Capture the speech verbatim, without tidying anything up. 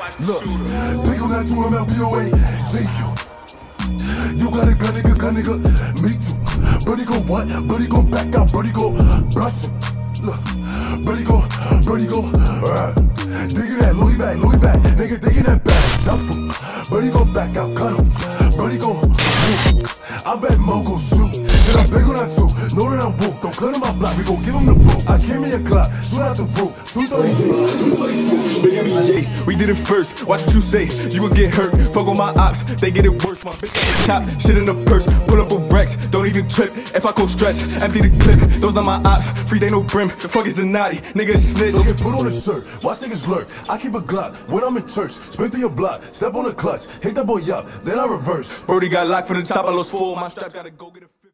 Look, pick on that two M L B O A, J Q. You got a gun, nigga, gun, nigga, me too. Birdie go what? Birdie go back out, Birdie go brush it. Look, Birdie go, Birdie go, uh, digging that Louis bag, Louis bag, nigga digging that bag, duffel. Birdie go back out, cut him. Birdie go, shoot. I bet Mo go shoot. And I'm big on that too. Know that I'm woke. Don't cut in my block. We gon' give him the boot. I came in your clock. Shoot out the roof. two thirty-two. two thirty-two. Big M B A. We did it first. Watch what you say. You gon' get hurt. Fuck on my ops. They get it worse. My bitch on the top. Shit in the purse. Pull up a Rex. Don't even trip. If I go stretch. Empty the clip. Those not my ops. Free they no brim. The fuck is a naughty. Nigga snitch. Don't get put on a shirt. Watch niggas lurk. I keep a Glock. When I'm in church. Spin through your block. Step on the clutch. Hit that boy up. Then I reverse. Brody got locked for the top. I lost four. My strap gotta go get a